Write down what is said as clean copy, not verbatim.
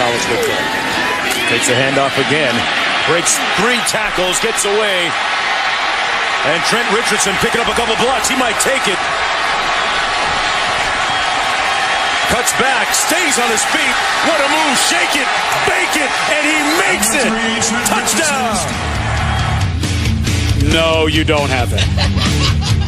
college football. Takes a handoff again. Breaks 3 tackles, gets away. And Trent Richardson picking up a couple blocks. He might take it. Cuts back, stays on his feet. What a move. Shake it, bake it, and he makes it. Touchdown. No, you don't have it.